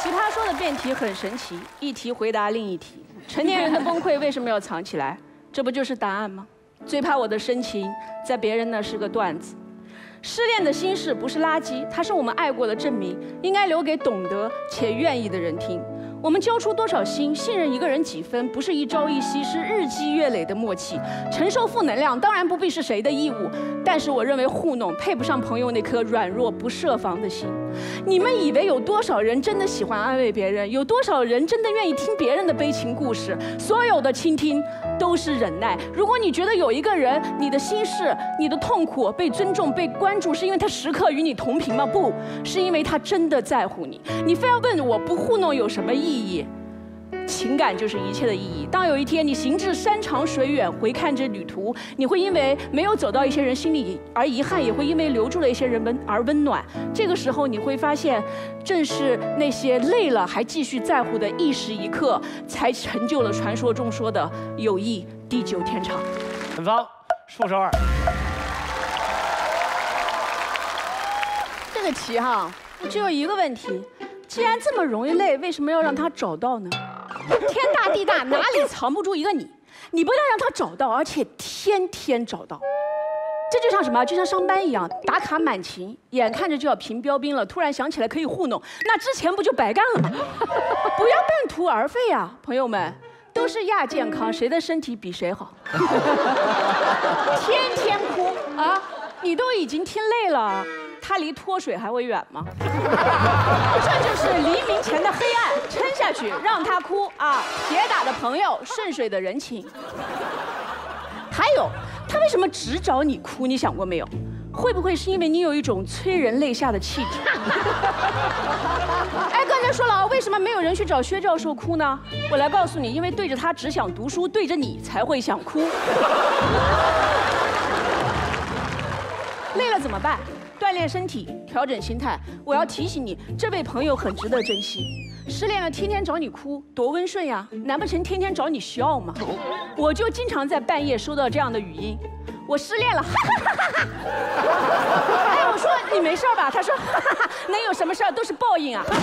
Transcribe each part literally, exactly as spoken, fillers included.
奇葩说的辩题很神奇，一题回答另一题。成年人的崩溃为什么要藏起来？这不就是答案吗？最怕我的深情在别人那是个段子。失恋的心事不是垃圾，它是我们爱过的证明，应该留给懂得且愿意的人听。我们交出多少心，信任一个人几分，不是一朝一夕，是日积月累的默契。承受负能量当然不必是谁的义务，但是我认为糊弄配不上朋友那颗软弱不设防的心。你们以为有多少人真的喜欢安慰别人？有多少人真的愿意听别人的悲情故事？所有的倾听都是忍耐。如果你觉得有一个人，你的心事、你的痛苦被尊重、被关注，是因为他时刻与你同频吗？不是，因为他真的在乎你。你非要问我不糊弄有什么意义？意义，情感就是一切的意义。当有一天你行至山长水远，回看这旅途，你会因为没有走到一些人心里而遗憾，也会因为留住了一些人温而温暖。这个时候你会发现，正是那些累了还继续在乎的一时一刻，才成就了传说中说的友谊地久天长。 本方数手二。 这个题哈，只有一个问题。既然这么容易累，为什么要让他找到呢？天大地大，哪里藏不住一个你？你不但让他找到，而且天天找到。这就像什么？就像上班一样，打卡满勤，眼看着就要评标兵了，突然想起来可以糊弄，那之前不就白干了吗？不要半途而废啊，朋友们，都是亚健康，谁的身体比谁好？天天哭啊，你都已经听累了。他离脱水还会远吗？这就是黎明前的黑暗，撑下去，让他哭啊！铁打的朋友，顺水的人情。还有，他为什么只找你哭？你想过没有？会不会是因为你有一种催人泪下的气质？哎，刚才说了啊，为什么没有人去找薛教授哭呢？我来告诉你，因为对着他只想读书，对着你才会想哭。累了怎么办？锻炼身体，调整心态。我要提醒你，这位朋友很值得珍惜。失恋了，天天找你哭，多温顺呀！难不成天天找你笑吗？我就经常在半夜收到这样的语音：我失恋了，哈哈哈哈哈！哎，我说你没事吧？他说，哈哈哈，能有什么事儿？都是报应啊！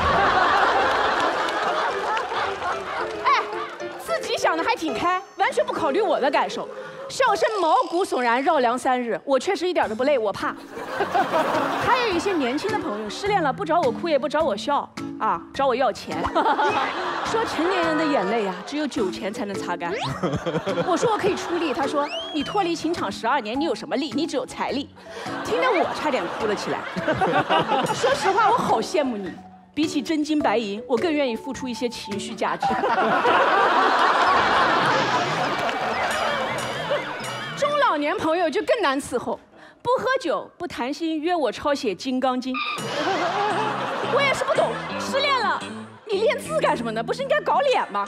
哎，自己想的还挺开，完全不考虑我的感受。笑声毛骨悚然，绕梁三日，我确实一点都不累，我怕。还有一些年轻的朋友失恋了，不找我哭，也不找我笑，啊，找我要钱。说成年人的眼泪啊，只有酒钱才能擦干。我说我可以出力，他说你脱离情场十二年，你有什么力？你只有财力。听得我差点哭了起来。说实话，我好羡慕你，比起真金白银，我更愿意付出一些情绪价值。老年朋友就更难伺候，不喝酒不谈心，约我抄写《金刚经》。我也是不懂，失恋了，你练字干什么呢？不是应该搞脸吗？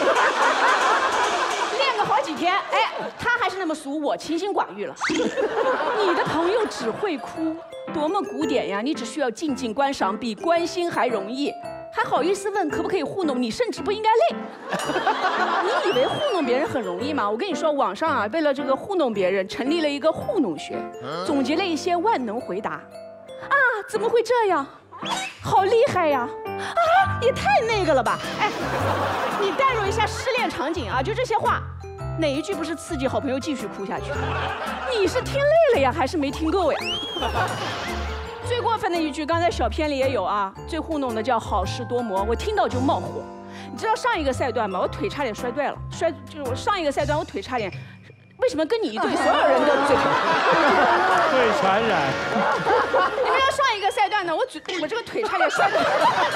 练个好几天，哎，他还是那么俗，我清心寡欲了。你的朋友只会哭，多么古典呀！你只需要静静观赏，比关心还容易。还好意思问可不可以糊弄你，甚至不应该累。你以为糊弄别人很容易吗？我跟你说，网上啊，为了这个糊弄别人，成立了一个糊弄学，总结了一些万能回答。啊，怎么会这样？好厉害呀！啊，也太那个了吧！哎，你代入一下失恋场景啊，就这些话，哪一句不是刺激好朋友继续哭下去？你是听累了呀，还是没听够呀？最过分的一句，刚才小片里也有啊，最糊弄的叫好事多磨，我听到就冒火。你知道上一个赛段吗？我腿差点摔断了，摔就是我上一个赛段我腿差点，为什么跟你一队所有人都嘴？ 会传染。 你们要上一个赛段呢，我嘴我这个腿差点摔断了。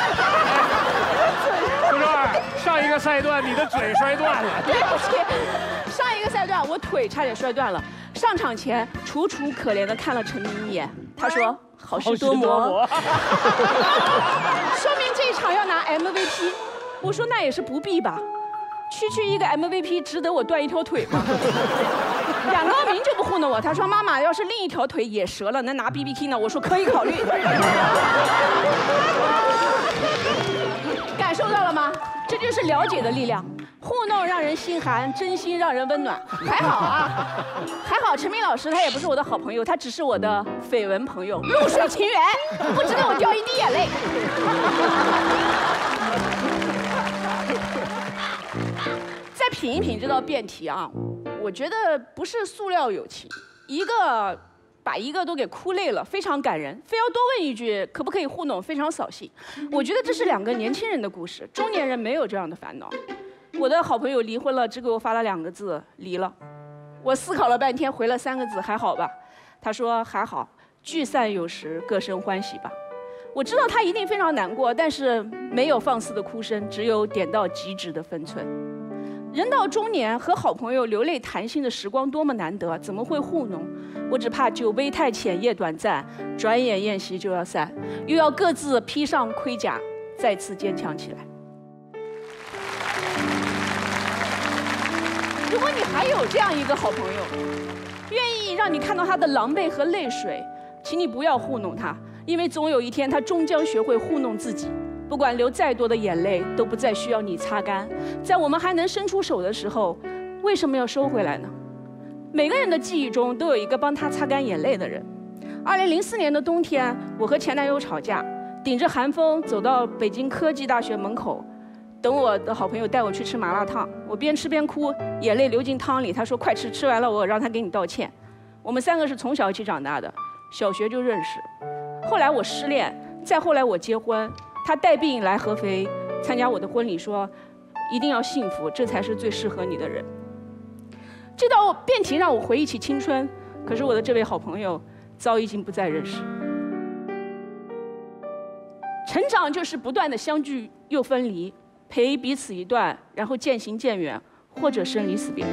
胡周二，上一个赛段你的嘴摔断了。 对不起，上一个赛段我腿差点摔断了。上场前楚楚可怜地看了陈明一眼，他说：“好事多磨。”说明这一场要拿 M V P。我说那也是不必吧，区区一个 M V P 值得我断一条腿吗？冉高明就不糊弄我，他说：“妈妈，要是另一条腿也折了，能拿 B B K 呢？”我说可以考虑。感受到了吗？这就是了解的力量。糊弄让人心寒，真心让人温暖。还好啊，还好陈明老师他也不是我的好朋友，他只是我的绯闻朋友，露水情缘，不值得我掉一滴眼泪。 品一品这道辩题啊，我觉得不是塑料友情，一个把一个都给哭累了，非常感人，非要多问一句可不可以糊弄，非常扫兴。我觉得这是两个年轻人的故事，中年人没有这样的烦恼。我的好朋友离婚了，只给我发了两个字：离了。我思考了半天，回了三个字：还好吧。他说还好，聚散有时，各生欢喜吧。我知道他一定非常难过，但是没有放肆的哭声，只有点到即止的分寸。人到中年，和好朋友流泪谈心的时光多么难得，怎么会糊弄？我只怕酒杯太浅，夜短暂，转眼宴席就要散，又要各自披上盔甲，再次坚强起来。如果你还有这样一个好朋友，愿意让你看到他的狼狈和泪水，请你不要糊弄他，因为总有一天他终将学会糊弄自己。不管流再多的眼泪，都不再需要你擦干。在我们还能伸出手的时候，为什么要收回来呢？每个人的记忆中都有一个帮他擦干眼泪的人。二零零四年的冬天，我和前男友吵架，顶着寒风走到北京科技大学门口，等我的好朋友带我去吃麻辣烫。我边吃边哭，眼泪流进汤里。他说：“快吃，吃完了我让他给你道歉。”我们三个是从小一起长大的，小学就认识。后来我失恋，再后来我结婚。他带病来合肥参加我的婚礼，说一定要幸福，这才是最适合你的人。这道辩题让我回忆起青春，可是我的这位好朋友早已经不再认识。成长就是不断的相聚又分离，陪彼此一段，然后渐行渐远，或者生离死别。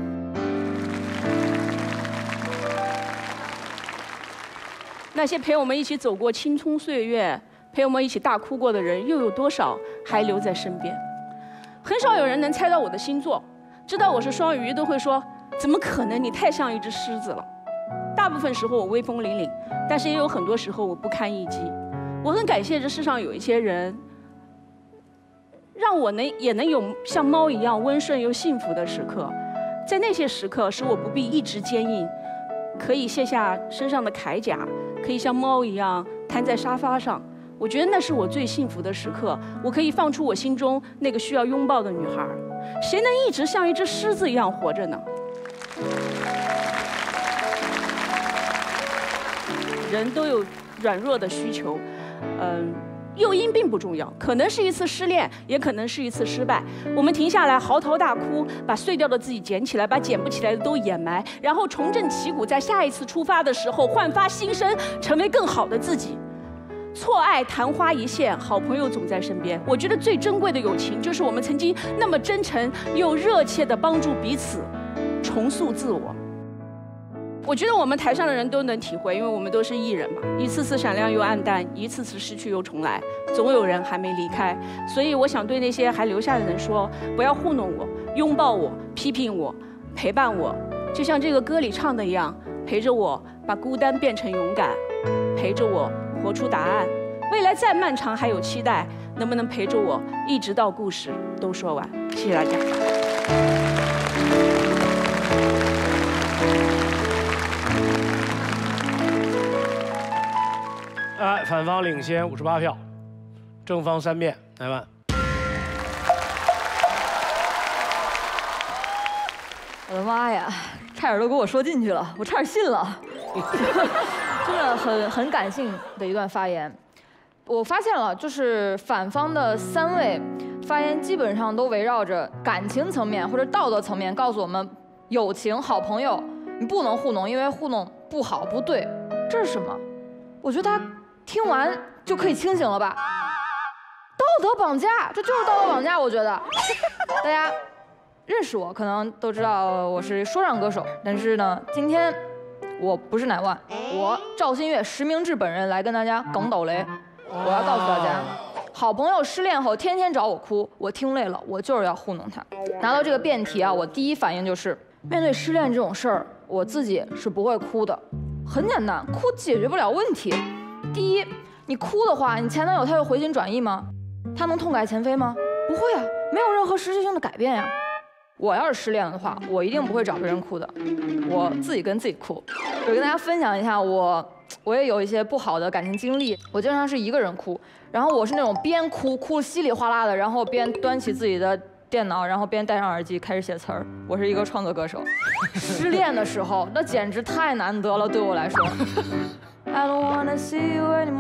那些陪我们一起走过青葱岁月，陪我们一起大哭过的人，又有多少还留在身边？很少有人能猜到我的星座，知道我是双鱼都会说：“怎么可能？你太像一只狮子了。”大部分时候我威风凛凛，但是也有很多时候我不堪一击。我很感谢这世上有一些人，让我能也能有像猫一样温顺又幸福的时刻。在那些时刻，使我不必一直坚硬，可以卸下身上的铠甲，可以像猫一样瘫在沙发上。我觉得那是我最幸福的时刻，我可以放出我心中那个需要拥抱的女孩。谁能一直像一只狮子一样活着呢？人都有软弱的需求，嗯，诱因并不重要，可能是一次失恋，也可能是一次失败。我们停下来嚎啕大哭，把碎掉的自己捡起来，把捡不起来的都掩埋，然后重振旗鼓，在下一次出发的时候焕发新生，成为更好的自己。错爱昙花一现，好朋友总在身边。我觉得最珍贵的友情，就是我们曾经那么真诚又热切地帮助彼此，重塑自我。我觉得我们台上的人都能体会，因为我们都是艺人嘛，一次次闪亮又暗淡，一次次失去又重来，总有人还没离开。所以我想对那些还留下的人说：不要糊弄我，拥抱我，批评我，陪伴我，就像这个歌里唱的一样，陪着我把孤单变成勇敢，陪着我活出答案。未来再漫长还有期待，能不能陪着我一直到故事都说完？谢谢大家。 哎，反方领先五十八票，正方三辩，来吧。 我的妈呀，差点都给我说进去了，我差点信了。真的很很感性的一段发言。我发现了，就是反方的三位发言基本上都围绕着感情层面或者道德层面，告诉我们友情、好朋友你不能糊弄，因为糊弄不好不对。这是什么？我觉得他听完就可以清醒了吧？道德绑架，这就是道德绑架。我觉得大家认识我可能都知道我是说唱歌手，但是呢，今天我不是乃万，我赵新月实名制本人来跟大家梗抖雷。我要告诉大家，好朋友失恋后天天找我哭，我听累了，我就是要糊弄他。拿到这个辩题啊，我第一反应就是面对失恋这种事儿，我自己是不会哭的。很简单，哭解决不了问题。第一，你哭的话，你前男友他会回心转意吗？他能痛改前非吗？不会啊，没有任何实质性的改变呀。我要是失恋了的话，我一定不会找别人哭的，我自己跟自己哭。我跟大家分享一下，我我也有一些不好的感情经历，我经常是一个人哭，然后我是那种边哭哭稀里哗啦的，然后边端起自己的电脑，然后边戴上耳机开始写词儿。我是一个创作歌手，失恋的时候那简直太难得了，对我来说。I don't wanna see you anymore 。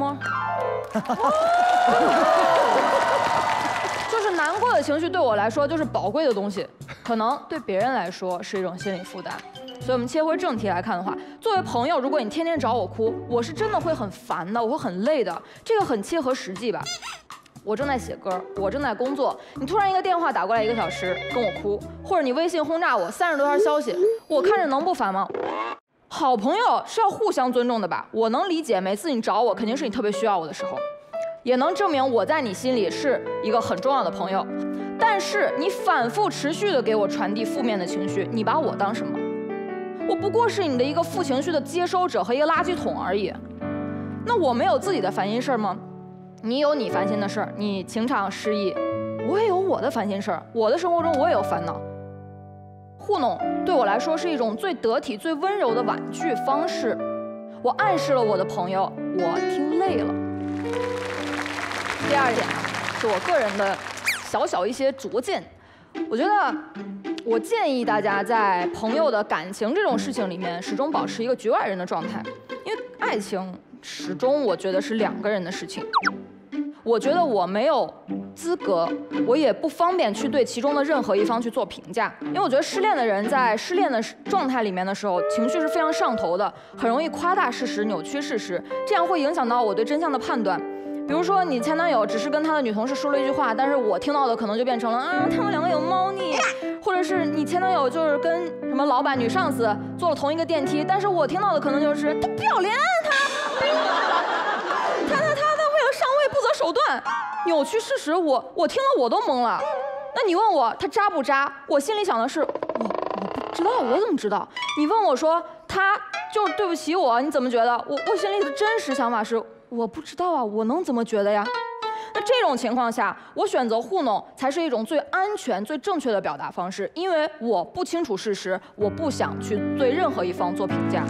就是难过的情绪对我来说就是宝贵的东西，可能对别人来说是一种心理负担。所以我们切回正题来看的话，作为朋友，如果你天天找我哭，我是真的会很烦的，我会很累的，这个很切合实际吧。我正在写歌，我正在工作，你突然一个电话打过来一个小时跟我哭，或者你微信轰炸我三十多条消息，我看着能不烦吗？好朋友是要互相尊重的吧？我能理解，每次你找我肯定是你特别需要我的时候，也能证明我在你心里是一个很重要的朋友。但是你反复持续的给我传递负面的情绪，你把我当什么？我不过是你的一个负情绪的接收者和一个垃圾桶而已。那我没有自己的烦心事儿吗？你有你烦心的事儿，你情场失意，我也有我的烦心事儿，我的生活中我也有烦恼。糊弄对我来说是一种最得体、最温柔的婉拒方式。我暗示了我的朋友，我听累了。第二点呢，是我个人的小小一些拙见，我觉得。我建议大家在朋友的感情这种事情里面，始终保持一个局外人的状态，因为爱情始终我觉得是两个人的事情。我觉得我没有资格，我也不方便去对其中的任何一方去做评价，因为我觉得失恋的人在失恋的状态里面的时候，情绪是非常上头的，很容易夸大事实、扭曲事实，这样会影响到我对真相的判断。比如说，你前男友只是跟他的女同事说了一句话，但是我听到的可能就变成了啊，他们两个有猫腻，或者是你前男友就是跟什么老板、女上司坐了同一个电梯，但是我听到的可能就是他不要脸，他，他他他他为了上位不择手段，扭曲事实，我我听了我都懵了。那你问我他渣不渣，我心里想的是，我我不知道，我怎么知道？你问我说他就对不起我，你怎么觉得？我我心里的真实想法是。我不知道啊，我能怎么觉得呀？那这种情况下，我选择糊弄才是一种最安全、最正确的表达方式，因为我不清楚事实，我不想去对任何一方做评价。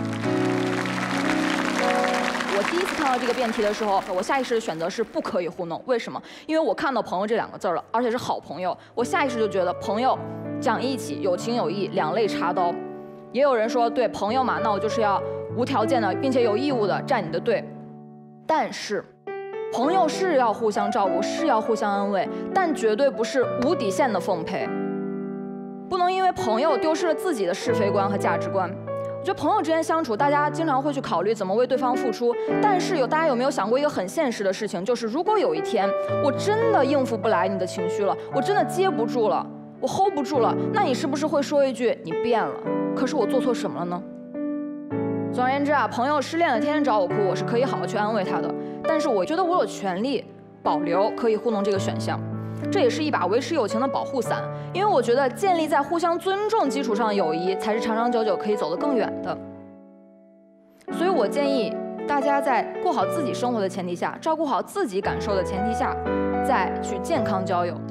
我第一次看到这个辩题的时候，我下意识的选择是不可以糊弄。为什么？因为我看到朋友这两个字了，而且是好朋友，我下意识就觉得朋友讲义气、有情有义，两肋插刀。也有人说，对朋友嘛，那我就是要无条件的，并且有义务的站你的队。但是，朋友是要互相照顾，是要互相安慰，但绝对不是无底线的奉陪。不能因为朋友丢失了自己的是非观和价值观。我觉得朋友之间相处，大家经常会去考虑怎么为对方付出，但是有大家有没有想过一个很现实的事情，就是如果有一天我真的应付不来你的情绪了，我真的接不住了，我 hold 不住了，那你是不是会说一句你变了？可是我做错什么了呢？总而言之啊，朋友失恋了，天天找我哭，我是可以好好去安慰他的。但是我觉得我有权利保留可以糊弄这个选项，这也是一把维持友情的保护伞。因为我觉得建立在互相尊重基础上的友谊，才是长长久久可以走得更远的。所以我建议大家在过好自己生活的前提下，照顾好自己感受的前提下，再去健康交友。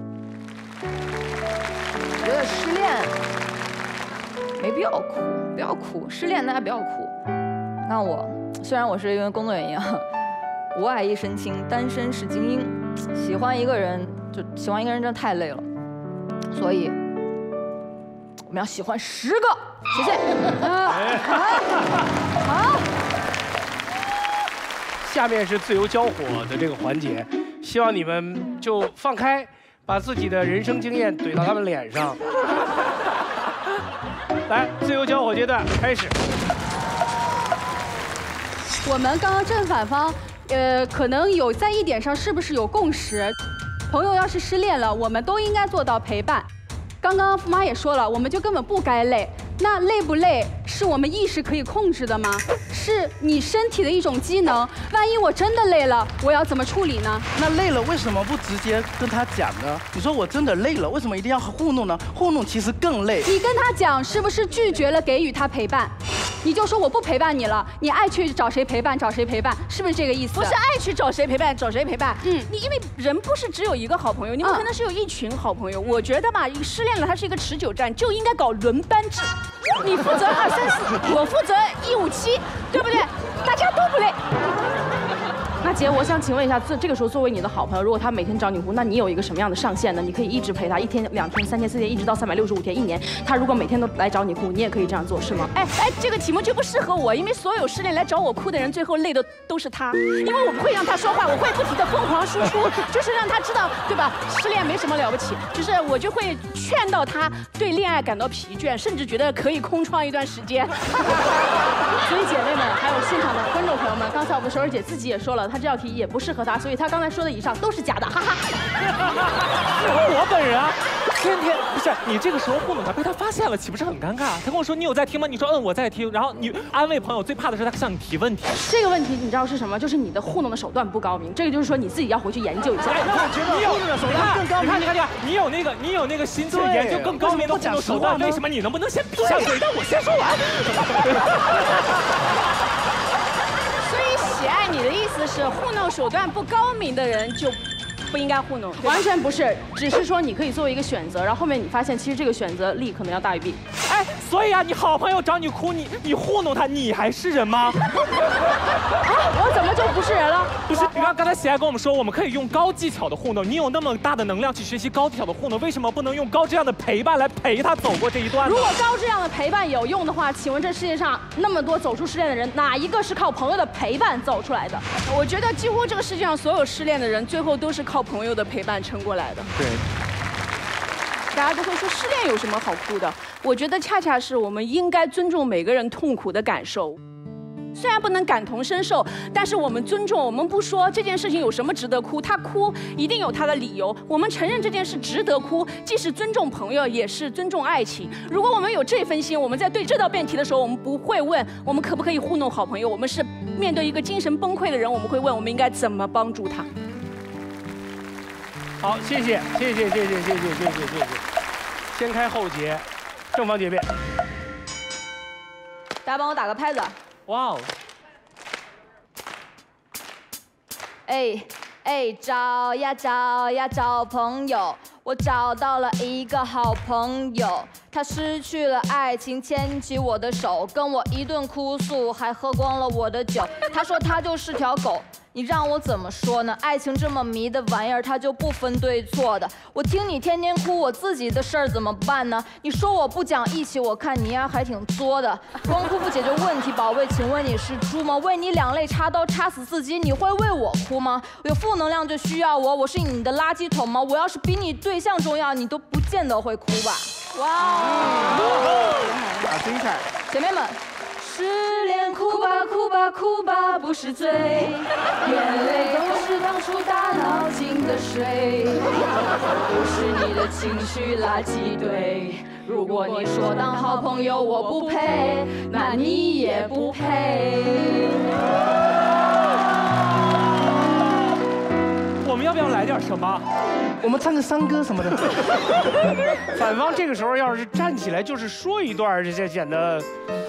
我觉得失恋没必要哭，不要哭，失恋大家不要哭。那我虽然我是因为工作原因啊，无爱一身轻，单身是精英。喜欢一个人就喜欢一个人真的太累了，所以我们要喜欢十个，谢谢。啊、好， 下面是自由交火的这个环节，希望你们就放开，把自己的人生经验怼到他们脸上。来，自由交火阶段开始。 我们刚刚正反方，呃，可能有在一点上是不是有共识？朋友要是失恋了，我们都应该做到陪伴。刚刚富妈也说了，我们就根本不该累。那累不累是我们意识可以控制的吗？是你身体的一种机能。万一我真的累了，我要怎么处理呢？ 那累了为什么不直接跟他讲呢？你说我真的累了，为什么一定要糊弄呢？糊弄其实更累。 你跟他讲，是不是拒绝了给予他陪伴？你就说我不陪伴你了，你爱去找谁陪伴找谁陪伴，是不是这个意思？ 不是爱去找谁陪伴找谁陪伴，嗯，你因为人不是只有一个好朋友，你们可能是有一群好朋友。我觉得吧，失恋了它是一个持久战，就应该搞轮班制，你负责二三四，我负责一五七，对不对？大家都不累。 那姐，我想请问一下，这这个时候作为你的好朋友，如果他每天找你哭，那你有一个什么样的上限呢？你可以一直陪他一天、两天、三天、四天，一直到三百六十五天、一年。他如果每天都来找你哭，你也可以这样做，是吗？ 哎哎，这个题目就不适合我，因为所有失恋来找我哭的人，最后累的都是他，因为我不会让他说话，我会不停的疯狂输出，就是让他知道，对吧？失恋没什么了不起，就是我就会劝到他对恋爱感到疲倦，甚至觉得可以空窗一段时间。 所以姐妹们，还有现场的观众朋友们，刚才我们的守儿姐自己也说了，她这道题也不适合她，所以她刚才说的以上都是假的，哈哈。 我本人啊，天天不是你这个时候糊弄他，被他发现了，岂不是很尴尬？他跟我说你有在听吗？你说嗯我在听，然后你安慰朋友最怕的是他向你提问题。 这个问题你知道是什么？就是你的糊弄的手段不高明，这个就是说你自己要回去研究一下。 你有手段更高明，你看你看你看，你有那个你有那个心思研究更高明的糊弄手段，为什么你能不能先闭上嘴，让我先说完？ 所以喜爱你的意思是糊弄手段不高明的人就不应该糊弄， 完全不是，只是说你可以作为一个选择，然后后面你发现其实这个选择利可能要大于弊。 哎，所以啊，你好朋友找你哭，你你糊弄他，你还是人吗？ 啊，我怎么就不是人了？ 不是，你刚刚才喜爱跟我们说，我们可以用高技巧的糊弄，你有那么大的能量去学习高技巧的糊弄，为什么不能用高质量的陪伴来陪他走过这一段呢？ 如果高质量的陪伴有用的话，请问这世界上那么多走出失恋的人，哪一个是靠朋友的陪伴走出来的？ 我觉得几乎这个世界上所有失恋的人，最后都是靠朋友的陪伴撑过来的。 对。 大家都会说失恋有什么好哭的？我觉得恰恰是我们应该尊重每个人痛苦的感受。虽然不能感同身受，但是我们尊重，我们不说这件事情有什么值得哭，他哭一定有他的理由。我们承认这件事值得哭，既是尊重朋友，也是尊重爱情。如果我们有这份心，我们在对这道辩题的时候，我们不会问我们可不可以糊弄好朋友，我们是面对一个精神崩溃的人，我们会问我们应该怎么帮助他。 好，谢谢，谢谢，谢谢，谢谢，谢谢，谢谢。先开后结，正方结辩。 大家帮我打个拍子。 哇哦！ 哎哎，找呀找呀找朋友，我找到了一个好朋友，他失去了爱情，牵起我的手，跟我一顿哭诉，还喝光了我的酒。他说他就是条狗。你让我怎么说呢？爱情这么迷的玩意儿，它就不分对错的。我听你天天哭，我自己的事儿怎么办呢？你说我不讲义气，我看你呀还挺作的。光哭不解决问题，宝贝，请问你是猪吗？为你两肋插刀插死自己，你会为我哭吗？有负能量就需要我，我是你的垃圾桶吗？我要是比你对象重要，你都不见得会哭吧？哇哦！ 好精彩！ 姐妹们。失恋哭吧哭吧哭吧不是罪，眼泪都是当初大脑进的水，不是你的情绪垃圾堆。如果你说当好朋友我不配，那你也不配。 我们要不要来点什么？ 我们唱个山歌什么的。 反方这个时候要是站起来，就是说一段，这显得。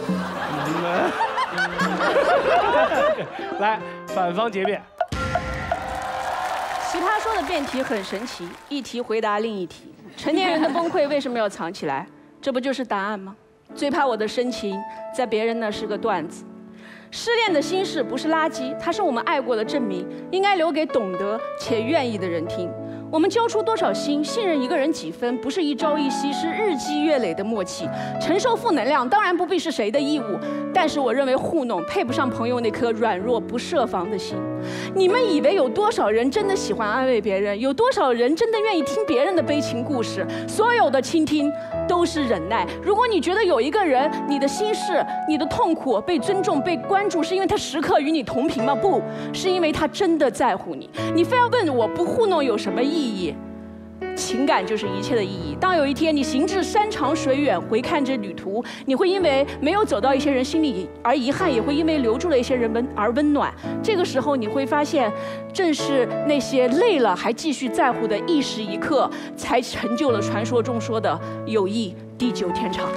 来，反方结辩。 奇葩说的辩题很神奇，一题回答另一题。成年人的崩溃为什么要藏起来？这不就是答案吗？最怕我的深情在别人那是个段子。失恋的心事不是垃圾，它是我们爱过的证明，应该留给懂得且愿意的人听。我们交出多少心，信任一个人几分，不是一朝一夕，是日积月累的默契。承受负能量当然不必是谁的义务，但是我认为糊弄配不上朋友那颗软弱不设防的心。你们以为有多少人真的喜欢安慰别人？有多少人真的愿意听别人的悲情故事？所有的倾听都是忍耐。如果你觉得有一个人，你的心事、你的痛苦被尊重、被关注，是因为他时刻与你同频吗？不是，因为他真的在乎你。你非要问我不糊弄有什么意义？意义，情感就是一切的意义。当有一天你行至山长水远，回看这旅途，你会因为没有走到一些人心里而遗憾，也会因为留住了一些人温而温暖。这个时候你会发现，正是那些累了还继续在乎的一时一刻，才成就了传说中说的友谊地久天长。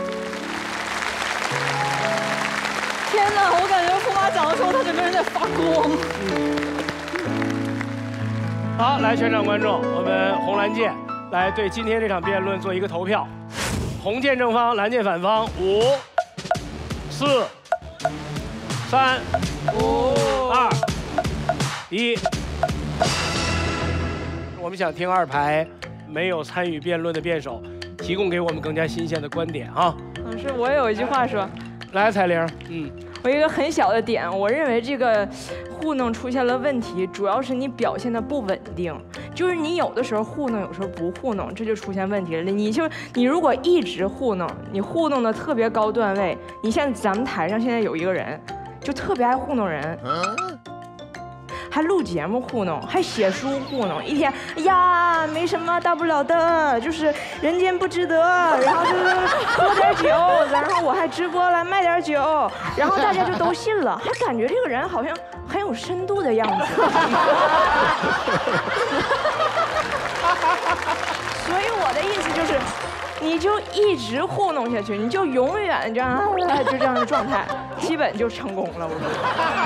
天哪，我感觉驸马讲的时候，他整个人在发光。 好，来，全场观众，我们红蓝键来对今天这场辩论做一个投票。红键正方，蓝键反方，五、四、三、二、 一。我们想听二排没有参与辩论的辩手提供给我们更加新鲜的观点啊。 老师，我有一句话说， 来，彩玲，嗯， 我有一个很小的点，我认为这个糊弄出现了问题，主要是你表现的不稳定，就是你有的时候糊弄，有时候不糊弄，这就出现问题了。你就你如果一直糊弄，你糊弄的特别高段位，你像咱们台上现在有一个人，就特别爱糊弄人。还录节目糊弄，还写书糊弄，一天哎呀没什么大不了的，就是人间不值得，然后就是喝点酒，然后我还直播来卖点酒，然后大家就都信了，还感觉这个人好像很有深度的样子。所以我的意思就是，你就一直糊弄下去，你就永远这样，哎，就这样的状态，基本就成功了。我觉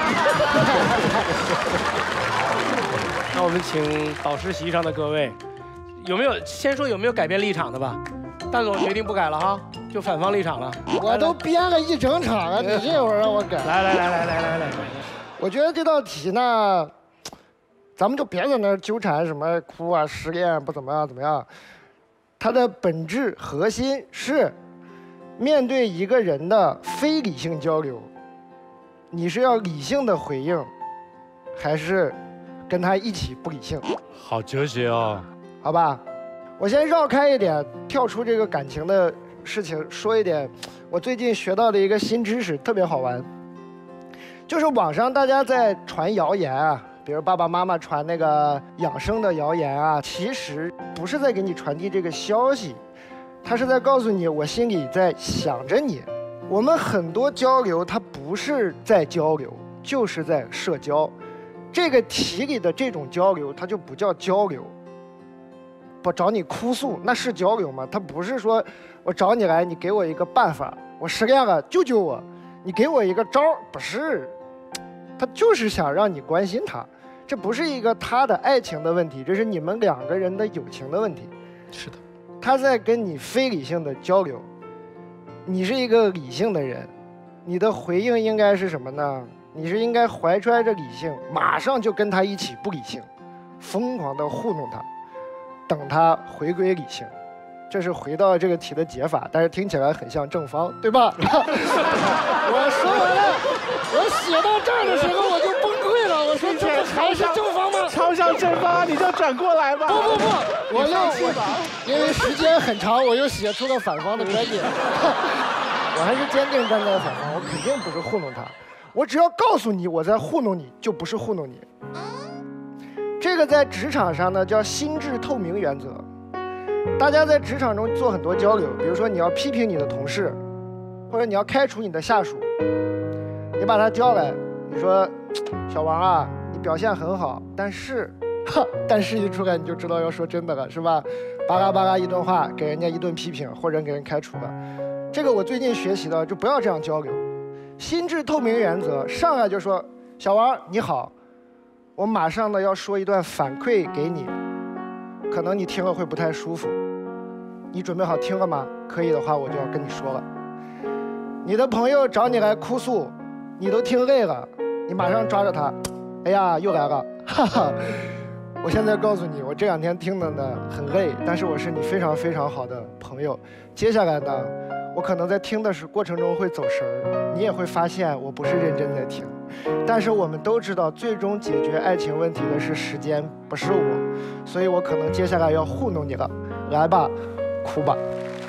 得。那我们请导师席上的各位，有没有先说有没有改变立场的吧？蛋总决定不改了哈，就反方立场了。 我都编了一整场了，你这会儿让我改？ 来来来来来来来， 我觉得这道题呢，咱们就别在那儿纠缠什么哭啊、失恋不怎么样怎么样。它的本质核心是，面对一个人的非理性交流，你是要理性的回应，还是跟他一起不理性？ 好哲学哦。 好吧，我先绕开一点，跳出这个感情的事情，说一点我最近学到的一个新知识，特别好玩。就是网上大家在传谣言啊，比如爸爸妈妈传那个养生的谣言啊，其实不是在给你传递这个消息，他是在告诉你我心里在想着你。我们很多交流，它不是在交流，就是在社交。这个题里的这种交流，它就不叫交流。不找你哭诉，那是交流吗？它不是说我找你来，你给我一个办法，我失恋了，救救我，你给我一个招儿，不是。他就是想让你关心他，这不是一个他的爱情的问题，这是你们两个人的友情的问题。 是的， 他在跟你非理性的交流，你是一个理性的人，你的回应应该是什么呢？你是应该怀揣着理性，马上就跟他一起不理性，疯狂的糊弄他，等他回归理性。这是回到这个题的解法，但是听起来很像正方，对吧？我说完了，我写到这儿的时候我就崩溃了。我说这不还是正方吗？ 超像正方，你就转过来吧。 不不不，我又我因为时间很长，我又写出了反方的观点。我还是坚定站在反方，我肯定不是糊弄他。我只要告诉你我在糊弄你，就不是糊弄你。这个在职场上呢叫心智透明原则。大家在职场中做很多交流，比如说你要批评你的同事，或者你要开除你的下属，你把他叫来，你说小王啊，你表现很好，但是，但是一出来你就知道要说真的了，是吧？巴拉巴拉一顿话，给人家一顿批评，或者给人开除了。这个我最近学习的，就不要这样交流。心智透明原则，上来就说小王你好，我马上呢要说一段反馈给你。可能你听了会不太舒服，你准备好听了吗？可以的话，我就要跟你说了。你的朋友找你来哭诉，你都听累了，你马上抓着他，哎呀，又来了，哈哈！我现在告诉你，我这两天听的呢很累，但是我是你非常非常好的朋友。接下来呢，我可能在听的时过程中会走神儿，你也会发现我不是认真在听。但是我们都知道，最终解决爱情问题的是时间，不是我，所以我可能接下来要糊弄你了。来吧，哭吧。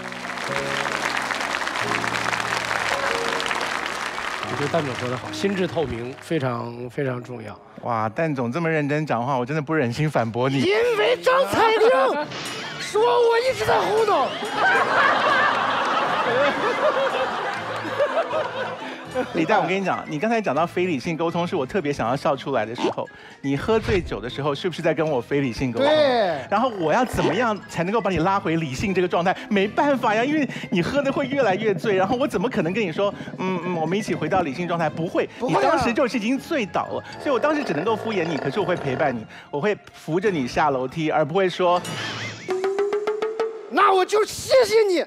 我觉得蛋总说得好，心智透明非常非常重要。 哇，蛋总这么认真讲话，我真的不忍心反驳你。 因为张彩玲说我一直在糊弄。 李诞，我跟你讲，你刚才讲到非理性沟通，是我特别想要笑出来的时候。你喝醉酒的时候，是不是在跟我非理性沟通？ 对。 然后我要怎么样才能够把你拉回理性这个状态？没办法呀，因为你喝的会越来越醉。然后我怎么可能跟你说，嗯嗯，我们一起回到理性状态？不会， 不会啊、 你当时就是已经醉倒了。所以我当时只能够敷衍你，可是我会陪伴你，我会扶着你下楼梯，而不会说。 那我就谢谢你。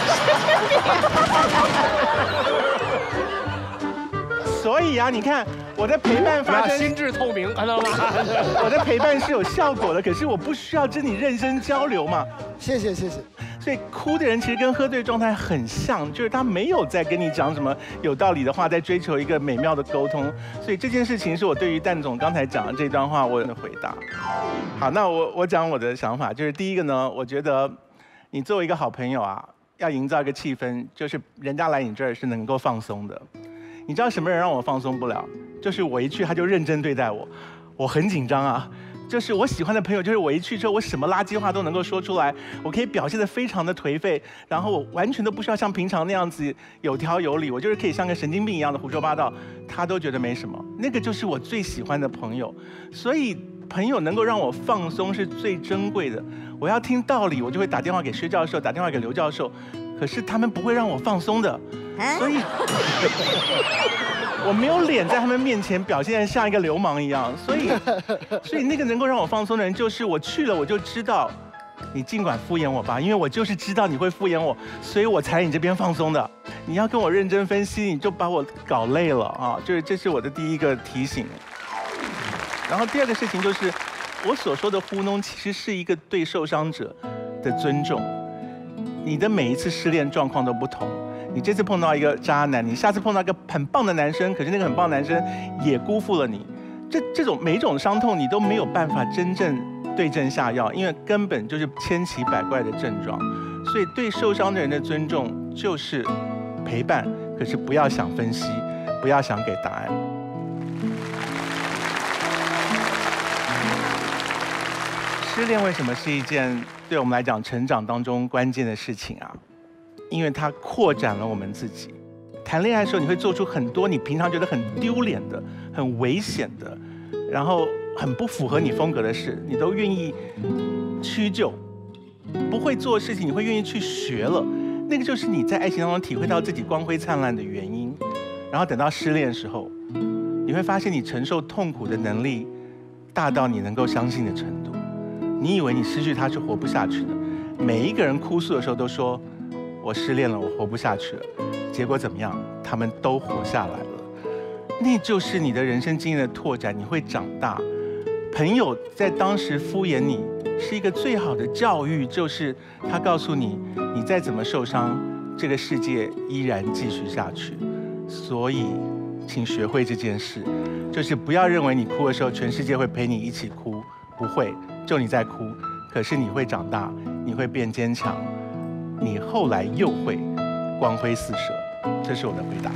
所以啊，你看， 我的陪伴发生， 心智透明，看到吗？ 我的陪伴是有效果的，可是我不需要跟你认真交流嘛。 谢谢谢谢。 所以哭的人其实跟喝醉状态很像，就是他没有在跟你讲什么有道理的话，在追求一个美妙的沟通。所以这件事情是我对于蛋总刚才讲的这段话我的回答。好，那我我讲我的想法，就是第一个呢，我觉得你作为一个好朋友啊，要营造一个气氛，就是人家来你这儿是能够放松的。你知道什么人让我放松不了？就是我一去他就认真对待我，我很紧张啊。就是我喜欢的朋友，就是我一去之后，我什么垃圾话都能够说出来，我可以表现得非常的颓废，然后我完全都不需要像平常那样子有条有理，我就是可以像个神经病一样的胡说八道，他都觉得没什么。那个就是我最喜欢的朋友，所以朋友能够让我放松是最珍贵的。我要听道理，我就会打电话给薛教授，打电话给刘教授，可是他们不会让我放松的，所以我没有脸在他们面前表现得像一个流氓一样，所以，所以那个能够让我放松的人，就是我去了我就知道，你尽管敷衍我吧，因为我就是知道你会敷衍我，所以我才来你这边放松的。你要跟我认真分析，你就把我搞累了啊！就是这是我的第一个提醒。然后第二个事情就是，我所说的糊弄，其实是一个对受伤者的尊重。你的每一次失恋状况都不同。你这次碰到一个渣男，你下次碰到一个很棒的男生，可是那个很棒的男生也辜负了你。这这种每一种伤痛，你都没有办法真正对症下药，因为根本就是千奇百怪的症状。所以对受伤的人的尊重就是陪伴，可是不要想分析，不要想给答案。失恋为什么是一件对我们来讲成长当中关键的事情啊？因为它扩展了我们自己。谈恋爱的时候，你会做出很多你平常觉得很丢脸的、很危险的，然后很不符合你风格的事，你都愿意屈就。不会做的事情，你会愿意去学了。那个就是你在爱情当中体会到自己光辉灿烂的原因。然后等到失恋的时候，你会发现你承受痛苦的能力大到你能够相信的程度。你以为你失去他是活不下去的。每一个人哭诉的时候都说，我失恋了，我活不下去了。结果怎么样？他们都活下来了。那就是你的人生经验的拓展，你会长大。朋友在当时敷衍你，是一个最好的教育，就是他告诉你，你再怎么受伤，这个世界依然继续下去。所以，请学会这件事，就是不要认为你哭的时候，全世界会陪你一起哭，不会，就你在哭，可是你会长大，你会变坚强。你后来又会光辉四射，这是我的回答。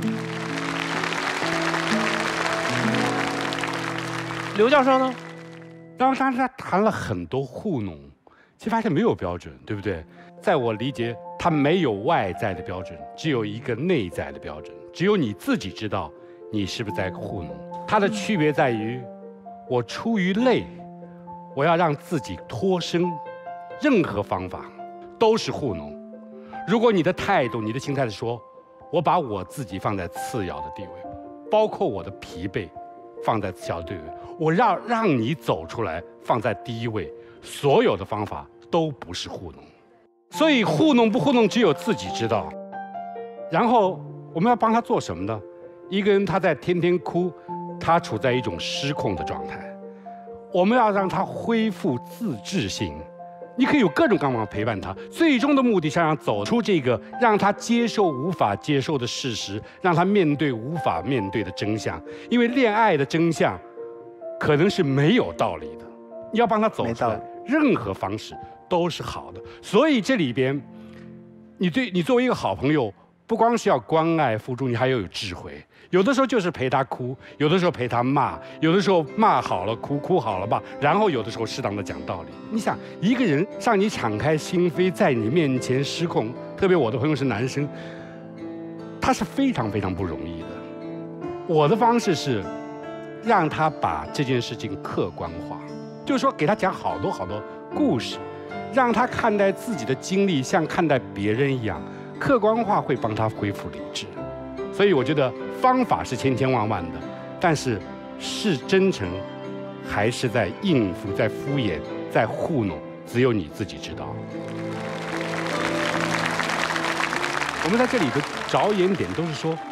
刘教授呢？ 当当时他谈了很多糊弄，其实发现没有标准，对不对？在我理解，他没有外在的标准，只有一个内在的标准，只有你自己知道你是不是在糊弄。它的区别在于，我出于累，我要让自己脱身，任何方法都是糊弄。如果你的态度、你的心态是说，我把我自己放在次要的地位，包括我的疲惫放在次要的地位，我让让你走出来放在第一位，所有的方法都不是糊弄。所以糊弄不糊弄只有自己知道。然后我们要帮他做什么呢？一个人他在天天哭，他处在一种失控的状态，我们要让他恢复自制性。你可以有各种各样的陪伴他，最终的目的是让他走出这个让他接受无法接受的事实，让他面对无法面对的真相。因为恋爱的真相可能是没有道理的，你要帮他走出来，任何方式都是好的。所以这里边，你对你作为一个好朋友，不光是要关爱付出，你还要有智慧。有的时候就是陪他哭，有的时候陪他骂，有的时候骂好了哭，哭好了吧，然后有的时候适当的讲道理。你想，一个人让你敞开心扉，在你面前失控，特别我的朋友是男生，他是非常非常不容易的。我的方式是让他把这件事情客观化，就是说给他讲好多好多故事，让他看待自己的经历像看待别人一样，客观化会帮他恢复理智。所以我觉得方法是千千万万的，但是是真诚还是在应付、在敷衍、在糊弄，只有你自己知道。我们在这里的着眼点都是说，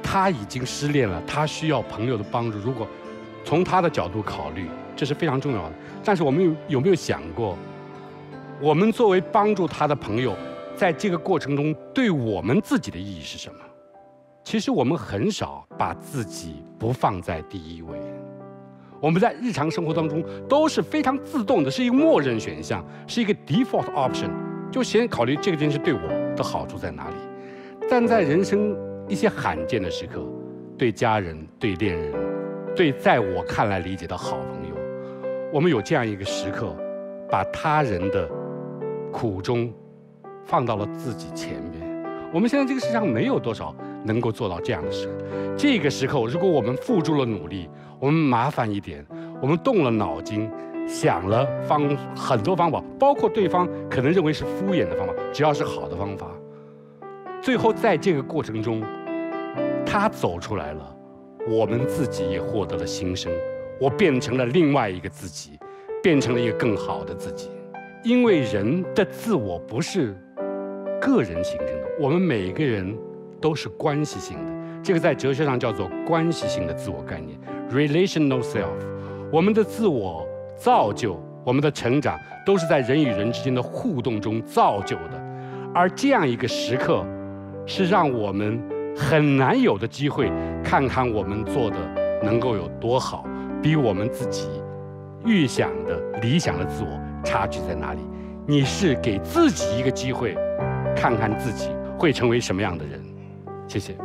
他已经失恋了，他需要朋友的帮助。如果从他的角度考虑，这是非常重要的。但是我们有有没有想过，我们作为帮助他的朋友，在这个过程中对我们自己的意义是什么？其实我们很少把自己不放在第一位。我们在日常生活当中都是非常自动的，是一个默认选项，是一个 default option， 就先考虑这件事对我的好处在哪里。但在人生一些罕见的时刻，对家人、对恋人、对在我看来理解的好朋友，我们有这样一个时刻，把他人的苦衷放到了自己前面。我们现在这个世界上没有多少能够做到这样的事。这个时候，如果我们付出了努力，我们麻烦一点，我们动了脑筋，想了方很多方法，包括对方可能认为是敷衍的方法，只要是好的方法，最后在这个过程中，他走出来了，我们自己也获得了新生，我变成了另外一个自己，变成了一个更好的自己。因为人的自我不是个人形成的，我们每个人都是关系性的，这个在哲学上叫做关系性的自我概念 relational self。 我们的自我造就，我们的成长都是在人与人之间的互动中造就的，而这样一个时刻是让我们很难有的机会，看看我们做的能够有多好，比我们自己预想的理想的自我差距在哪里。你是给自己一个机会，看看自己会成为什么样的人。谢谢。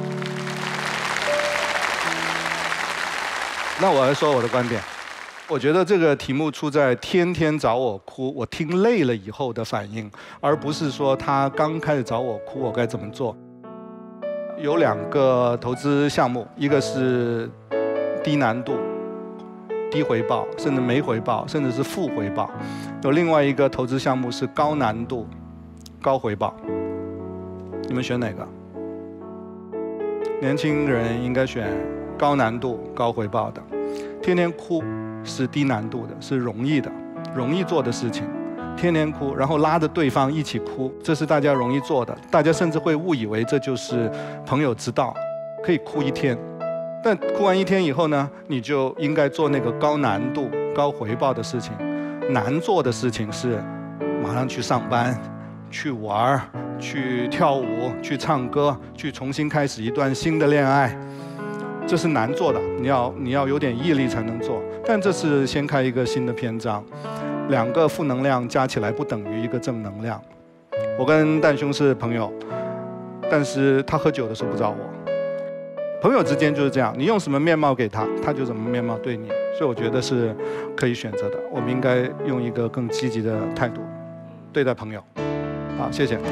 那我来说我的观点。我觉得这个题目出在天天找我哭，我听累了以后的反应，而不是说他刚开始找我哭，我该怎么做。有两个投资项目，一个是低难度、低回报，甚至没回报，甚至是负回报；有另外一个投资项目是高难度、高回报。你们选哪个？年轻人应该选高难度、高回报的。天天哭是低难度的，是容易的，容易做的事情。天天哭，然后拉着对方一起哭，这是大家容易做的。大家甚至会误以为这就是朋友之道，可以哭一天。但哭完一天以后呢，你就应该做那个高难度、高回报的事情。难做的事情是马上去上班、去玩、去跳舞、去唱歌、去重新开始一段新的恋爱。这是难做的，你要你要有点毅力才能做。但这是先开一个新的篇章。两个负能量加起来不等于一个正能量。我跟蛋兄是朋友，但是他喝酒的时候不找我。朋友之间就是这样，你用什么面貌给他，他就什么面貌对你。所以我觉得是可以选择的。我们应该用一个更积极的态度对待朋友。好，谢谢。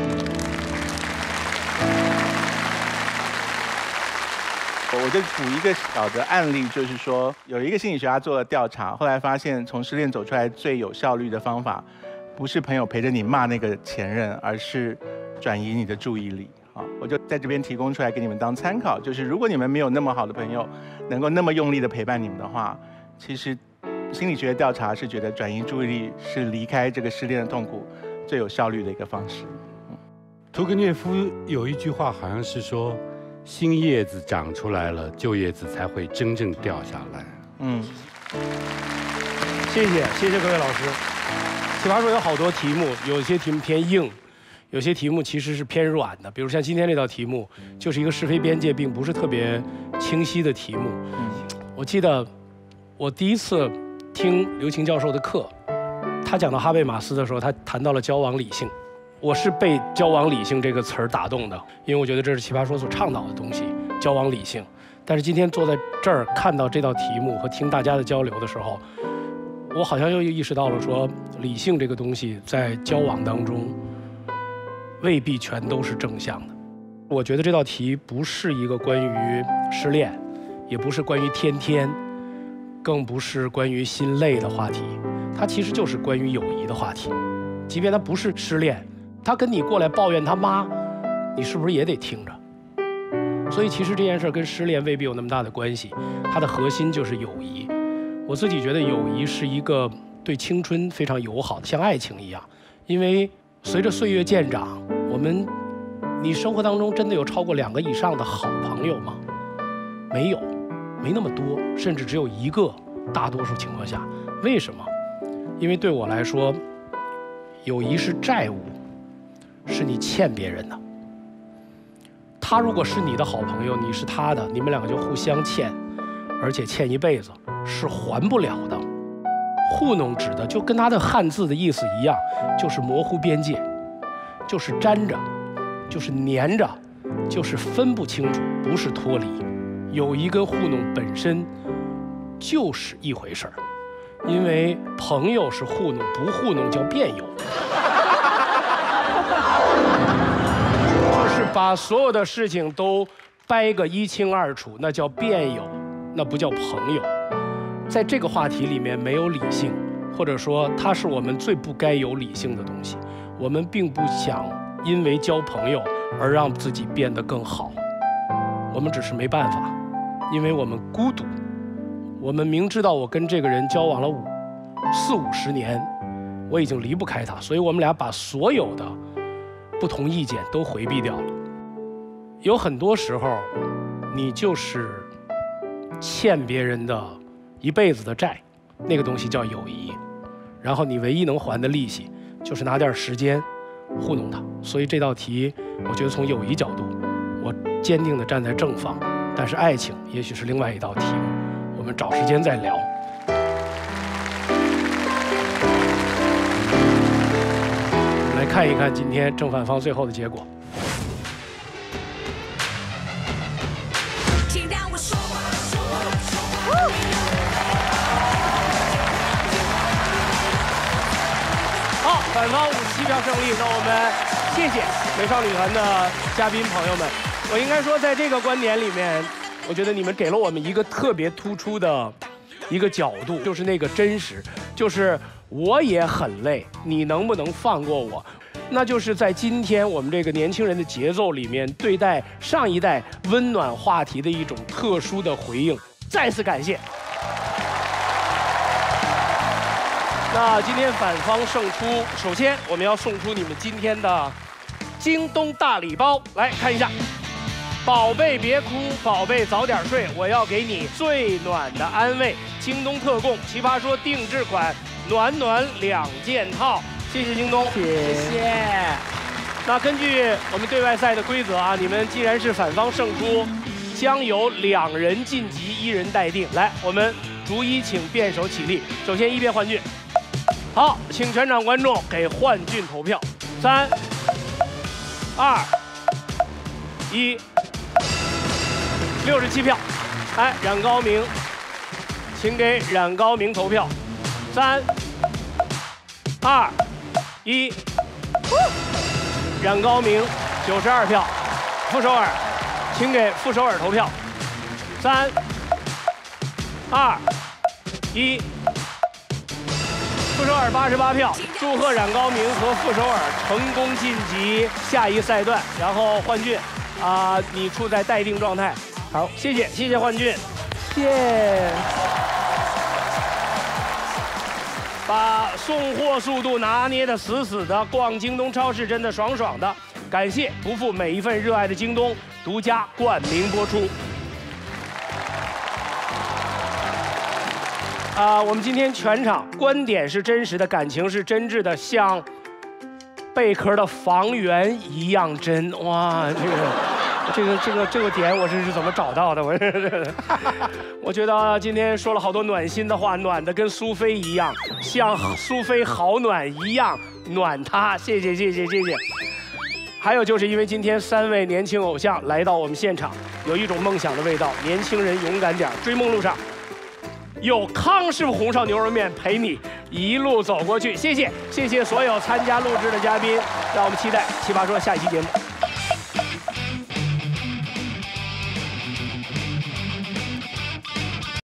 我就举一个小的案例，就是说有一个心理学家做了调查，后来发现从失恋走出来最有效率的方法，不是朋友陪着你骂那个前任，而是转移你的注意力。好，我就在这边提供出来给你们当参考，就是如果你们没有那么好的朋友，能够那么用力的陪伴你们的话，其实心理学调查是觉得转移注意力是离开这个失恋的痛苦最有效率的一个方式。 屠格涅夫有一句话好像是说，新叶子长出来了，旧叶子才会真正掉下来。 嗯，谢谢谢谢各位老师。奇葩说有好多题目，有些题目偏硬，有些题目其实是偏软的。比如像今天这道题目，就是一个是非边界并不是特别清晰的题目。我记得我第一次听刘擎教授的课，他讲到哈贝马斯的时候，他谈到了交往理性。我是被“交往理性”这个词儿打动的，因为我觉得这是奇葩说所倡导的东西，交往理性。但是今天坐在这儿看到这道题目和听大家的交流的时候，我好像又意识到了说，理性这个东西在交往当中未必全都是正向的。我觉得这道题不是一个关于失恋，也不是关于天天，更不是关于心累的话题，它其实就是关于友谊的话题。即便它不是失恋，他跟你过来抱怨他妈，你是不是也得听着？所以其实这件事跟失恋未必有那么大的关系，它的核心就是友谊。我自己觉得友谊是一个对青春非常友好的，像爱情一样。因为随着岁月渐长，我们你生活当中真的有超过两个以上的好朋友吗？没有，没那么多，甚至只有一个。大多数情况下，为什么？因为对我来说，友谊是债务，是你欠别人的。他如果是你的好朋友，你是他的，你们两个就互相欠，而且欠一辈子，是还不了的。糊弄指的就跟他的汉字的意思一样，就是模糊边界，就是粘着，就是粘着，就是分不清楚，不是脱离。友谊跟糊弄本身就是一回事儿，因为朋友是糊弄，不糊弄叫辩友。就是把所有的事情都掰个一清二楚，那叫辩友，那不叫朋友。在这个话题里面没有理性，或者说它是我们最不该有理性的东西。我们并不想因为交朋友而让自己变得更好，我们只是没办法，因为我们孤独。我们明知道我跟这个人交往了五四五十年，我已经离不开他，所以我们俩把所有的不同意见都回避掉了。有很多时候，你就是欠别人的一辈子的债，那个东西叫友谊，然后你唯一能还的利息就是拿点时间糊弄他。所以这道题，我觉得从友谊角度，我坚定地站在正方，但是爱情也许是另外一道题目。我们找时间再聊。我们来看一看今天正反方最后的结果。好，反方五十七票胜利。那我们谢谢美少女团的嘉宾朋友们。我应该说，在这个观点里面，我觉得你们给了我们一个特别突出的一个角度，就是那个真实，就是我也很累，你能不能放过我？那就是在今天我们这个年轻人的节奏里面，对待上一代温暖话题的一种特殊的回应。再次感谢。那今天反方胜出，首先我们要送出你们今天的京东大礼包，来看一下。宝贝别哭，宝贝早点睡，我要给你最暖的安慰。京东特供奇葩说定制款暖暖两件套，谢谢京东，谢谢。那根据我们对外赛的规则啊，你们既然是反方胜出，将由两人晋级，一人待定。来，我们逐一请辩手起立。首先一辩焕俊，好，请全场观众给焕俊投票。三、二、一。六十七票，哎，冉高明，请给冉高明投票。三、二、一，冉高明九十二票。傅首尔，请给傅首尔投票。三、二、一，傅首尔八十八票。祝贺冉高明和傅首尔成功晋级下一赛段。然后焕俊，啊、呃，你处在待定状态。好，谢谢，谢谢焕俊，谢。把送货速度拿捏得死死的，逛京东超市真的爽爽的。感谢不负每一份热爱的京东独家冠名播出。啊、呃，我们今天全场观点是真实的，感情是真挚的，像贝壳的房源一样真。哇，这个。这个这个这个点我是是怎么找到的？我我觉得今天说了好多暖心的话，暖的跟苏菲一样，像苏菲好暖一样暖她。谢谢谢谢谢谢。还有就是因为今天三位年轻偶像来到我们现场，有一种梦想的味道。年轻人勇敢点，追梦路上有康师傅红烧牛肉面陪你一路走过去。谢谢谢谢所有参加录制的嘉宾，让我们期待奇葩说下一期节目。